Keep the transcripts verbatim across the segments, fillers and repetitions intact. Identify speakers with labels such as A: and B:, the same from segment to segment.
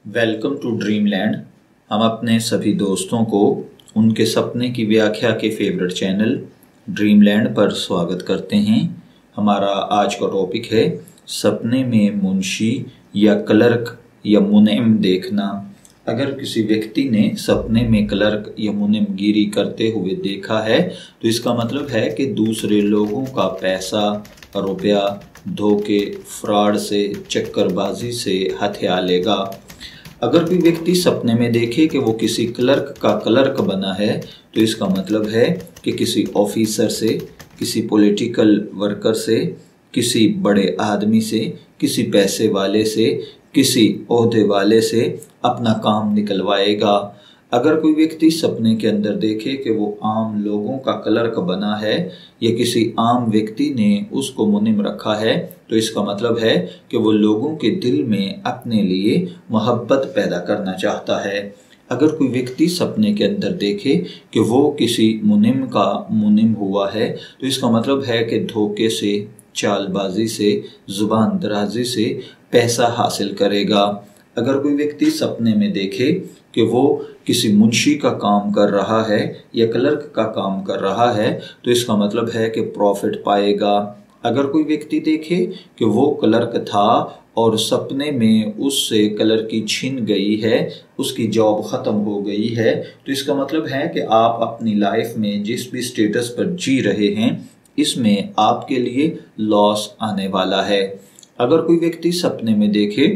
A: Welcome to dreamland. हम अपने सभी दोस्तों को उनके सपने की व्याख्या के फेवरेट चैनल ड्रीमलैंड पर स्वागत करते हैं। हमारा आज का टॉपिक है सपने में मुंशी या क्लर्क या मुनीम देखना। अगर किसी व्यक्ति ने सपने में क्लर्क या मुनीमगिरी करते हुए देखा है तो इसका मतलब है कि दूसरे लोगों का पैसा, रुपया धोखे, फ्रॉड से, चक्करबाजी से हथिया लेगा। अगर कोई व्यक्ति सपने में देखे कि वो किसी क्लर्क का क्लर्क बना है तो इसका मतलब है कि किसी ऑफिसर से, किसी पॉलिटिकल वर्कर से, किसी बड़े आदमी से, किसी पैसे वाले से, किसी ओहदे वाले से अपना काम निकलवाएगा। अगर कोई व्यक्ति सपने के अंदर देखे कि वो आम लोगों का क्लर्क बना है या किसी आम व्यक्ति ने उसको मुनीम रखा है तो इसका मतलब है कि वो लोगों के दिल में अपने लिए मोहब्बत पैदा करना चाहता है। अगर कोई व्यक्ति सपने के अंदर देखे कि वो किसी मुनीम का मुनीम हुआ है तो इसका मतलब है कि धोखे से, चालबाजी से, जुबान दराजी से पैसा हासिल करेगा। अगर कोई व्यक्ति सपने में देखे कि वो किसी मुंशी का काम कर रहा है या क्लर्क का काम कर रहा है तो इसका मतलब है कि प्रॉफिट पाएगा। अगर कोई व्यक्ति देखे कि वो क्लर्क था और सपने में उससे क्लर्की छीन गई है, उसकी जॉब ख़त्म हो गई है तो इसका मतलब है कि आप अपनी लाइफ में जिस भी स्टेटस पर जी रहे हैं इसमें आपके लिए लॉस आने वाला है। अगर कोई व्यक्ति सपने में देखे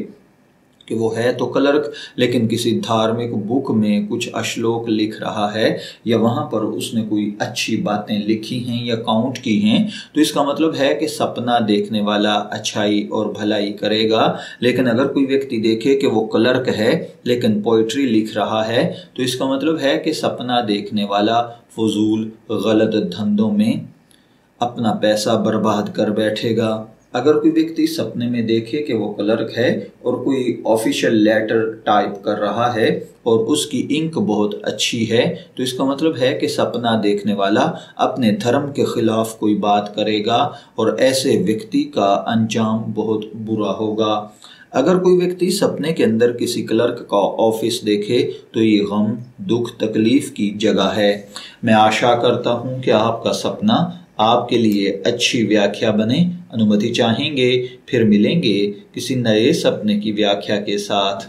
A: कि वो है तो क्लर्क लेकिन किसी धार्मिक बुक में कुछ श्लोक लिख रहा है या वहाँ पर उसने कोई अच्छी बातें लिखी हैं या काउंट की हैं तो इसका मतलब है कि सपना देखने वाला अच्छाई और भलाई करेगा। लेकिन अगर कोई व्यक्ति देखे कि वो क्लर्क है लेकिन पोइट्री लिख रहा है तो इसका मतलब है कि सपना देखने वाला फजूल गलत धंधों में अपना पैसा बर्बाद कर बैठेगा। अगर कोई व्यक्ति सपने में देखे कि वो क्लर्क है और कोई ऑफिशियल लेटर टाइप कर रहा है और उसकी इंक बहुत अच्छी है तो इसका मतलब है कि सपना देखने वाला अपने धर्म के खिलाफ कोई बात करेगा और ऐसे व्यक्ति का अंजाम बहुत बुरा होगा। अगर कोई व्यक्ति सपने के अंदर किसी क्लर्क का ऑफिस देखे तो ये गम, दुख, तकलीफ की जगह है। मैं आशा करता हूँ कि आपका सपना आपके लिए अच्छी व्याख्या बने। अनुमति चाहेंगे फिर मिलेंगे किसी नए सपने की व्याख्या के साथ।